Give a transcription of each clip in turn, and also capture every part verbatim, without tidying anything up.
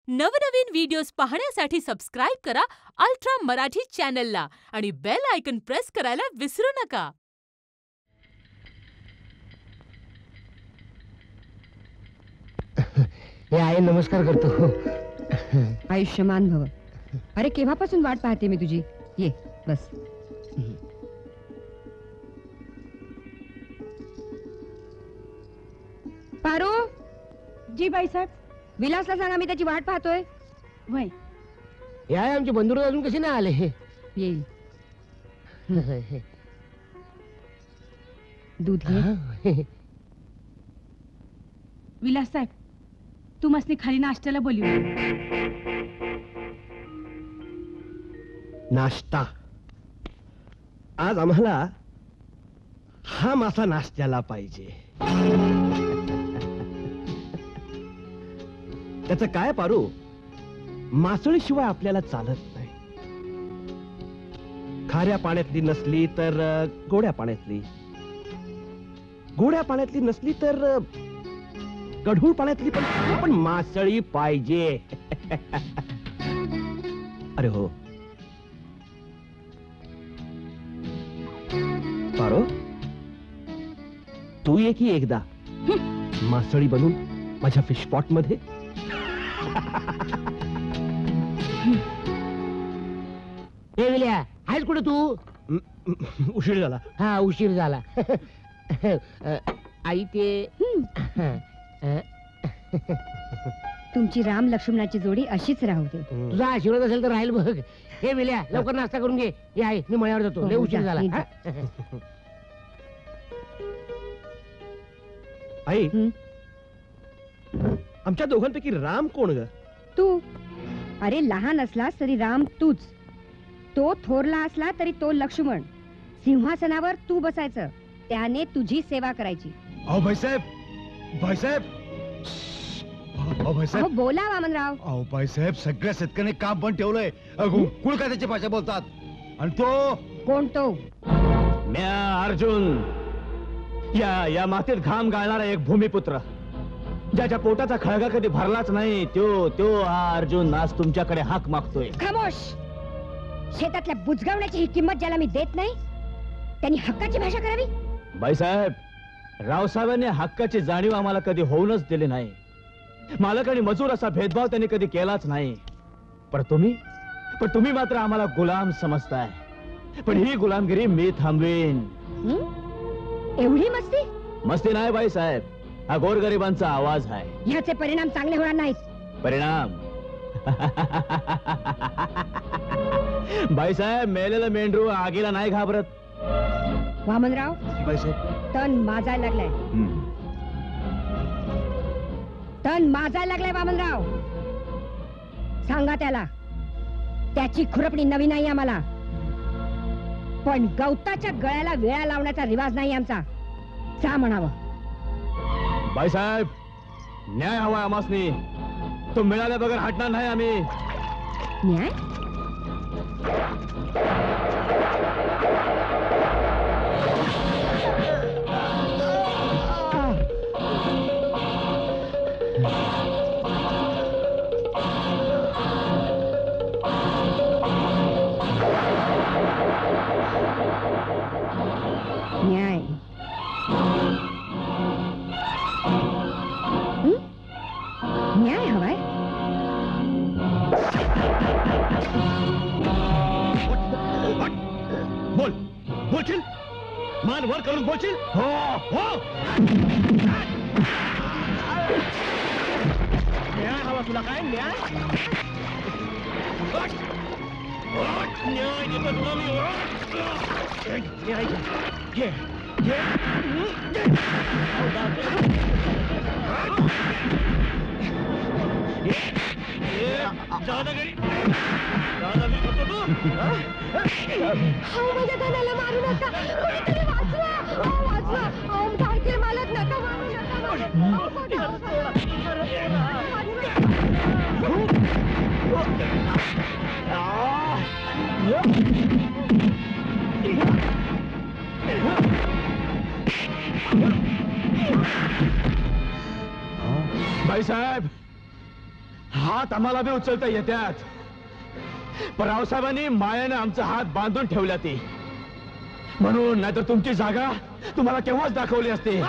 नवनवीन व्हिडिओज पाहण्यासाठी सबस्क्राईब करा अल्ट्रा मराठी चॅनलला आणि बेल आयकॉन प्रेस करायला विसरू नका. हे आई नमस्कार करतो. आयुष्यमान भव. अरे केव्हापासून वाट पाहते मी तुझी. ये बस. पारो. जी बाईसाहेब. विलासला सांगा मी त्याची वाट पाहतोय. वय हे आहे आमचे बंधू अजून कसे नाही आले. येईल. दूध घे. विलास साहेब तू मसनी खाली नाश्त्याला बोलवू. नाश्ता आज आम्हाला हा मासा नाश्त्याला पाहिजे. त्याचं काय पारू, मासळीशिवाय आपल्याला चालत नाही. खाऱ्या पाण्यातली नसली तर गोड्या पाण्यातली, गोड्या पाण्यातली नसली तर गढूळ पाण्यातली, पण पण मासळी पाहिजे. अरे हो पारो, तू ये की एकदा मासळी बनून माझ्या फिश पॉट मध्ये. हे विल्या आहेस कुठे तू. उशीर झाला. हा उशीर झाला. आई ते तुमची राम लक्ष्मणाची जोडी अशीच राहू दे. तुझा आशीर्वाद असेल तर राहील बघ. हे विल्या लवकर नाश्ता करून घे. हे आहे मी मळ्यावर जातो. लय उशीर झाला. आई आमच्या दोघांपैकी राम कोण ग. तू. अरे लहान असलास तरी राम तूच. तो थोरला असला तरी तो लक्ष्मण. सिंहासनावर तू बसायचं, त्याने तुझी सेवा करायची. अहो भाईसाहेब, भाईसाहेब, अहो भाईसाहेब. अहो बोला वामनराव. अहो भाईसाहेब, सगळ्या शेतकऱ्यांनी काम पण ठेवलंय. कुळ काय त्याची भाषा बोलतात. आणि तो कोण. तो म्या अर्जुन, या या मातीत घाम गाळणारा एक भूमिपुत्र, ज्याच्या पोटाचा खळगा कधी भरलाच नाही, त्यो त्यो हा अर्जुन आज तुमच्याकडे हाक मागतोय. खामोश. शेतातल्या बुजगावण्याची ही किंमत ज्याला मी देत नाही, त्यांनी हक्काची भाषा करावी. बाईसाहेब, रावसाहेबांनी हक्काची जाणीव आम्हाला कधी होऊनच दिली नाही. मालक आणि मजूर असा भेदभाव त्यांनी कधी केलाच नाही. पण तुम्ही पण तुम्ही मात्र आम्हाला गुलाम समजताय. पण ही गुलामगिरी मी थांबवेन. एवढी मस्ती. मस्ती नाही बाईसाहेब, हा गोरगरिबांचा आवाज आहे. ह्याचे परिणाम चांगले होणार नाहीत. परिणाम बाईसाहेब, मेलेलं मेंढरू आगीला नाही घाबरत. वामनराव, तण माजायला लागलाय. तण माजायला लागलाय वामनराव. सांगा त्याला, त्याची खुरपणी नवी नाही आम्हाला, पण गवताच्या गळ्याला वेळा लावण्याचा रिवाज नाही आमचा. जा म्हणावं. बाईसाहेब, न्याय हवाय आमासनी. तो मिळाल्या बगर हटणार नाही आम्ही. न्याय. न्याय. न्याय हवाय. बोल बोलशील. मान वर करून बोलशील. हो हो. न्याय हवा तुला. काय न्याय. न्याय देतो तुला मी. न्याय घे घे. दादागिरी दादागिरी करतो तू. माझ्या कानाला मारू नका. कोणीतरी वाचवा. वाचवा. ओम ठाकरे मालक नका मारू नका. भाई साहब, हात आम्हाला बी उचलता येतात, पण रावसाहेबांनी मायाने आमचा हात बांधून ठेवल्या ती, म्हणून नाहीतर तुमची जागा तुम्हाला केव्हाच दाखवली असते.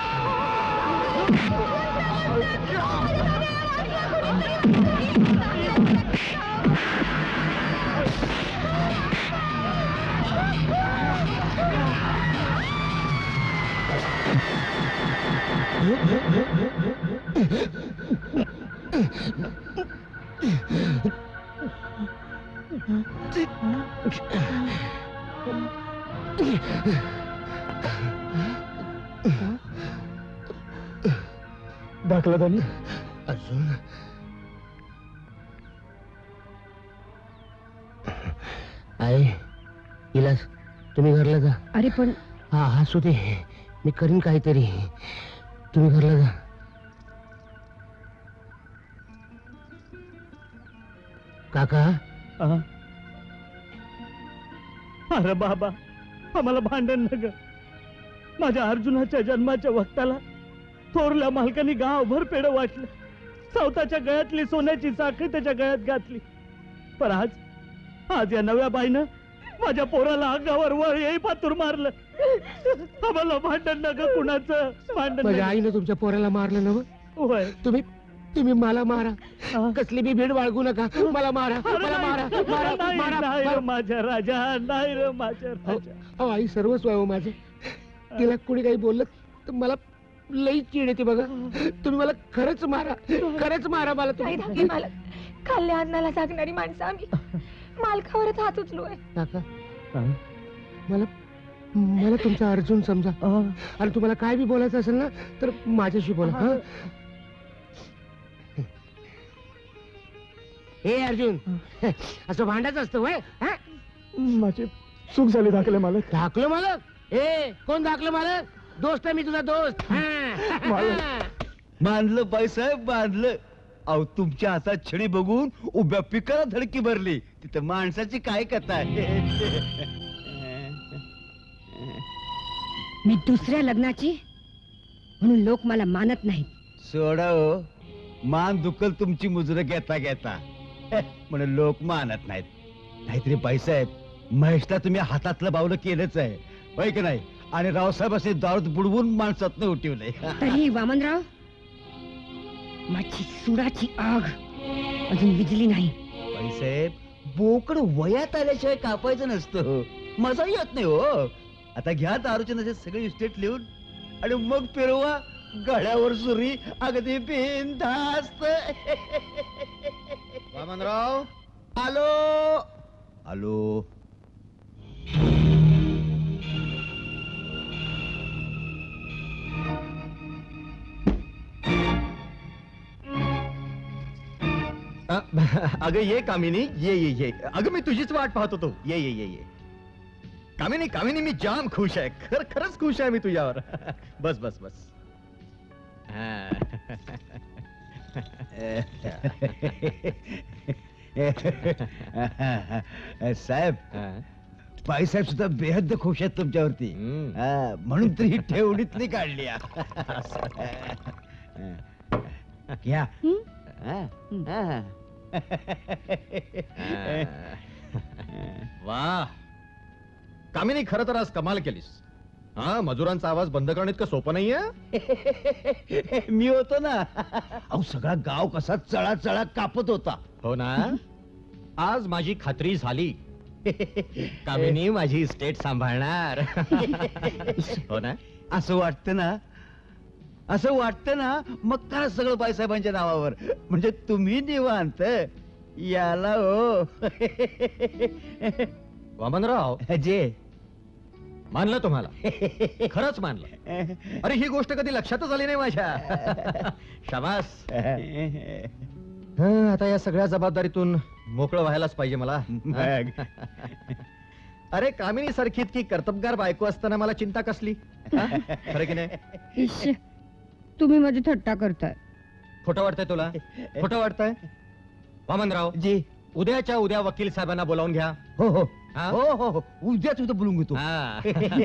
दाखला दानी अजून आई इलास तुम्ही घरला जा. अरे पण हा हसू दे, मी करीन काहीतरी. तुम्ही घरला जा. काका अरे बाबा, आम्हाला भांडण नग. माझ्या अर्जुनाच्या जन्माच्या वक्ताला थोरल्या मालकानी गावभर पेड वाटलं, सावताच्या गळ्यातली सोन्याची साखळी त्याच्या गळ्यात घातली. पण आज आज या नव्या बाईनं माझ्या पोराला अंगावर वर येई पातूर मारलं. आम्हाला भांडण नग कुणाचं भांडण. माझ्या आईनं तुमच्या पोराला मारलं ना. होय, तुम्ही तुम्ही मला मारा, कसली बी भीड बाळगू नका. मला मारा, मला मारा, मारा, नाही मारा. रे माझ्या राजा, नाही रे माझ्या राजा. अहो आई सर्वस्व आहे हो माझं. तिला कोणी काही बोललं तर मला लई चिड येते बघा. तुम्ही मला खरंच मारा, खरंच मारा मला तुम्ही. मालक, खाल्ल्या अन्नाला जागणारी माणसं आम्ही, मालकावरच हात उचलोय. काका मला मला तुमचा अर्जुन समजा, आणि तुम्हाला काय बी बोलायचं असेल ना तर माझ्याशी बोला. हा हे अर्जुन, असं भांडायचं असतं वय. माझी चूक झाली धाकले मालक. धाकलं मालक? ए कोण धाकलं मालक? दोस्त आहे मी तुझा दोस्त. बांधलं बाईसाहेब बांधलं. अहो तुमच्या हातात छडी बघून उभ्या पिकाला धडकी भरली. तिथं माणसाची काय कथा आहे. मी दुसऱ्या लग्नाची म्हणून लोक मला मानत नाहीत. सोडा हो, मान दुखल तुमची मुजरं घेता घेता, म्हणून लोक मानत नाहीत. नाहीतरी बाईसाहेब, महेशला तुम्ही हातातलं बावलं केलंच आहे, होय की नाही? आणि रावसाहेब असे दारूत बुडवून माणसात उठवले. तरी वामनराव, माझी सुडाची आग अजून विजली नाही. बाईसाहेब, बोकड वयात आल्याशिवाय कापायचं नसतं, मजा येत नाही हो. आता घ्या दारूचे नशे सगळे इस्टेट लिहून आणि मग फिरवा गळ्यावर सुरी, अगदी बिनधास्त. वामनराव आलो आलो. अगं ये कामिनी, ये ये ये. अगं मी तुझीच वाट पाहत होतो. ये ये ये ये कामिनी, कामिनी मी जाम खुश आहे. खर खरंच खुश आहे मी तुझ्यावर. बस बस बस. साहेब, बाईसाहेब सुद्धा बेहद खुश आहेत तुमच्यावरती. हा, म्हणून तर ही ठेवणीतली काढली. घ्या. वा कामिनी, खरं तर आज कमाल केलीस. हा, मजुरांचा आवाज बंद करणं इतकं सोपं नाहीये. मी होतो ना. अहो सगळा गाव कसा चळा चळा कापत होता. हो ना. आज माझी खात्री झाली. कामिनी माझी इस्टेट सांभाळणार. हो ना. असं वाटतं ना, असं वाटतं ना, मग काय सगळं बाईसाहेबांच्या नावावर. म्हणजे तुम्ही निवांत याला हो. वामनराव, जे मानलं तुम्हाला, खरंच मानलं. अरे ही गोष्ट कधी लक्षातच आली नाही माझ्या. शाबास. हं, आता या सगळ्या जबाबदारीतून मोकळं व्हायलाच पाहिजे मला. अरे कामिनी सारखी इतकी कर्तबगार बायको असताना मला चिंता कसली? खरं की नाही? इश्श, तुम्ही माझी थट्टा करताय. खोटं वाटतंय तुला? खोटं वाटतंय? वामनराव जी, उद्याच्या उद्या वकील साहेबांना बोलावून घ्या. हो हो हा? हो हो हो, उद्याच उद्या बोलून घेतो. हा.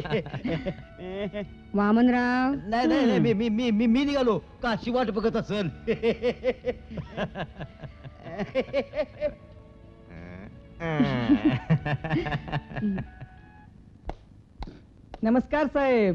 वामनराव, नाही नाही नाही, मी मी मी मी मी निघालो. काशी वाट बघत असेल. नमस्कार साहेब.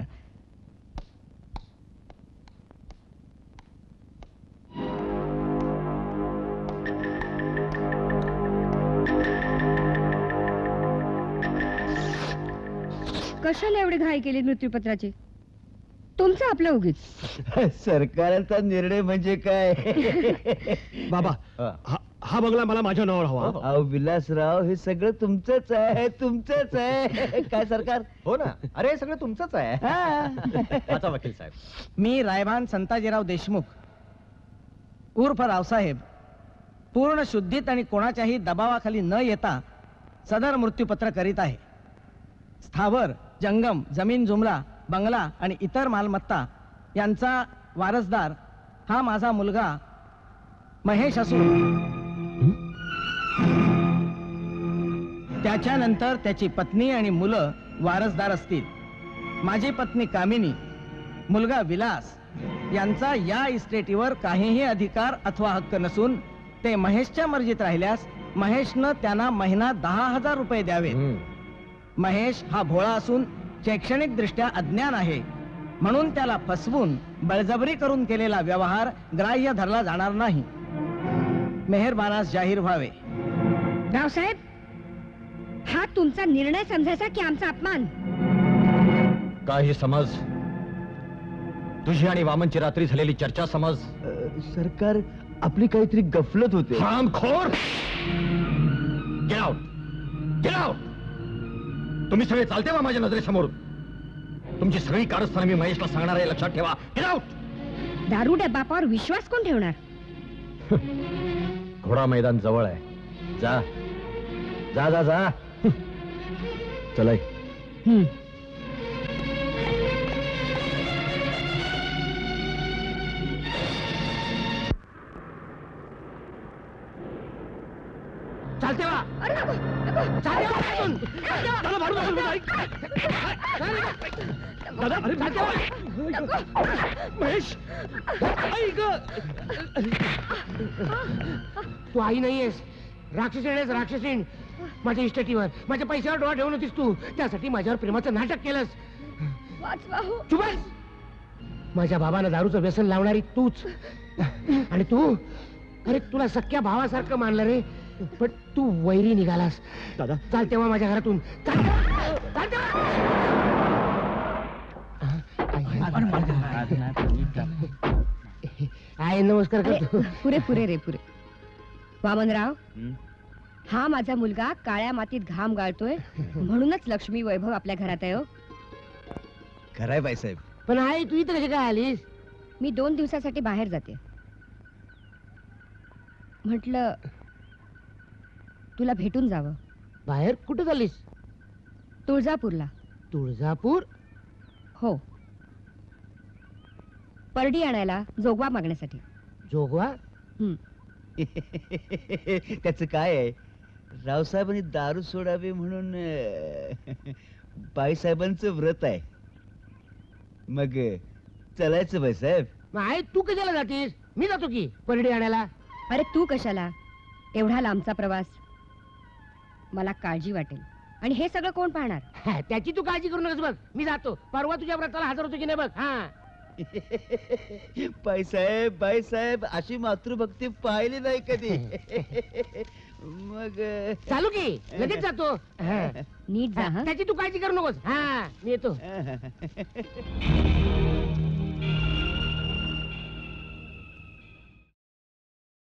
कशाला एवढी घाई केली मृत्यूपत्राची? तुमचं आपलं उगीच. सरकारचा निर्णय म्हणजे काय? बाबा हा- हा बंगला मला माझ्या नावावर हवा. अहो विलासराव, हे सगळं तुमचंच आहे, तुमचंच आहे. काय सरकार? हो ना, अरे हे सगळं तुमचंच आहे. वाचा वकील साहेब. मी रायभान संताजीराव देशमुख उर्फ रावसाहेब पूर्ण शुद्धीत आणि कोणाच्याही दबावाखाली न येता सदर मृत्यूपत्र करीत आहे. स्थावर, जंगम, जमीन जुमला, बंगला आणि इतर मालमत्ता यांचा वारसदार हा माझा मुलगा महेश असून त्याच्यानंतर त्याची पत्नी आणि मुलं वारसदार असतील. माझी पत्नी कामिनी, मुलगा विलास यांचा या इस्टेटीवर काहीही अधिकार अथवा हक्क नसून ते महेशच्या मर्जीत राहिल्यास महेशनं त्यांना महिना दहा हजार रुपये द्यावे. महेश हा भोळा असून शैक्षणिक दृष्ट्या अज्ञान आहे, म्हणून त्याला फसवून बळजबरी करून केलेला व्यवहार ग्राह्य धरला जाणार नाही. मेहरबानास जाहीर व्हावे. रावसाहेब, हा तुमचा निर्णय समजायचा की आमचा अपमान? काही समज, तुझी आणि वामनची रात्री झालेली चर्चा समज. सरकार, आपली काहीतरी गफलत होते. हरामखोर! Get out! Get out! तुम्ही सगळे चालते वा माझ्या नजरेसमोर? तुमची सगळी कारस्थानं मी महेशला सांगणार आहे, लक्षात ठेवा. Get out! दारुड्या बापावर विश्वास कोण ठेवणार? घोडा मैदान जवळ आहे. जा जा जा जा. चला. हम्म. चालते वा. चालते वा इथून. दादा, मारू नका मला. ऐक. दादा, अरे चालते वा. महेश, ऐक. तू आई नाहीयेस, राक्षसीण आहेस, राक्षसीण. माझ्या इस्टेटीवर माझ्या पैशावर डोळा ठेवून होतीस तू. त्यासाठी माझ्यावर प्रेमाचं नाटक केलंस. चुप बस. माझ्या बाबांना दारूचं व्यसन लावणारी तूच. आणि तू, अरे तुला सख्या भावासारखं मानलं रे, पण तू वैरी निघालास. दादा, चाल तेव्हा माझ्या घरातून. चाल तेव्हा. चाल तेव्हा. आय नमस्कार करतो. पुरे पुरे रे पुरे. वामनराव, हा माझा मुलगा काळ्या मातीत घाम गाळतोय म्हणूनच लक्ष्मी वैभव आपल्या घरात आहे. हो, खराय बाईसाहेब. पण आई तू इथं कशी काय आलीस? मी दोन दिवसासाठी बाहेर जाते. म्हटलं तुला भेटून जावं. बाहेर कुठे चाललीस? तुळजापूरला. तुळजापूर? हो, परडी आणायला, जोगवा मागण्यासाठी. जोगवा? हं. त्याच काय आहे? रावसाहेबांनी दारू सोडावी म्हणून अं, बाईसाहेबांचं व्रत आहे. मग चलायचं बाईसाहेब. मग आई तू कशाला जातीस? मी जातो की परडी आणायला. अरे तू कशाला? एवढा लांबचा प्रवास. मला काळजी वाटेल. आणि हे सगळं कोण पाहणार? त्याची तू काळजी करू नकोस बघ. मी जातो. परवा तुझ्या व्रताला हजर होतो की नाही बघ. हा बाईसाहेब, बाईसाहेब अशी मातृभक्ती पाहिली नाही कधी. मग चालू की लगेच जातो. नीट जा. हं? त्याची तू काळजी करू नकोस. हा मी येतो.